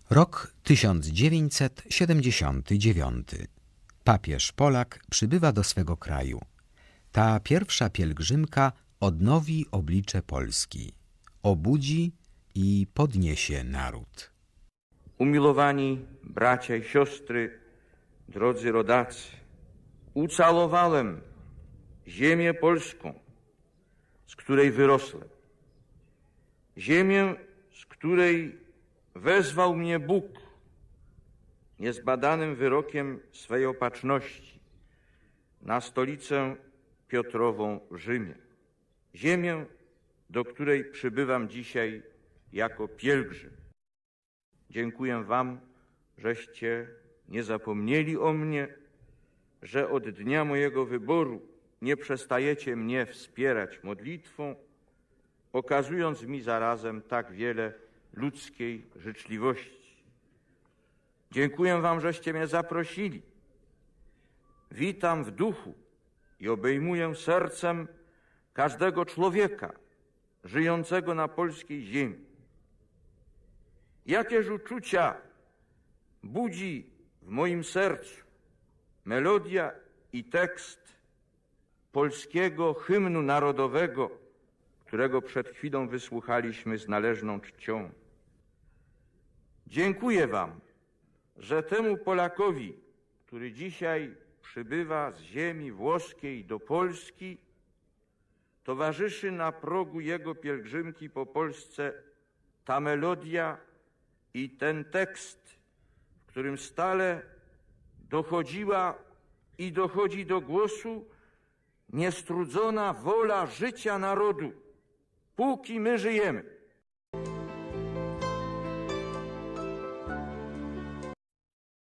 Rok 1979. Papież Polak przybywa do swego kraju. Ta pierwsza pielgrzymka odnowi oblicze Polski, obudzi i podniesie naród. Umilowani bracia i siostry, drodzy rodacy, ucalowałem ziemię polską, z której wyrosłem. Ziemię, z której wezwał mnie Bóg niezbadanym wyrokiem swej opatrzności na stolicę Piotrową w Rzymie. Ziemię, do której przybywam dzisiaj jako pielgrzym. Dziękuję wam, żeście nie zapomnieli o mnie, że od dnia mojego wyboru nie przestajecie mnie wspierać modlitwą, okazując mi zarazem tak wiele ludzkiej życzliwości. Dziękuję wam, żeście mnie zaprosili. Witam w duchu i obejmuję sercem każdego człowieka żyjącego na polskiej ziemi. Jakież uczucia budzi w moim sercu melodia i tekst polskiego hymnu narodowego, którego przed chwilą wysłuchaliśmy z należną czcią. Dziękuję wam, że temu Polakowi, który dzisiaj przybywa z ziemi włoskiej do Polski, towarzyszy na progu jego pielgrzymki po Polsce ta melodia i ten tekst, w którym stale dochodziła i dochodzi do głosu niestrudzona wola życia narodu, póki my żyjemy.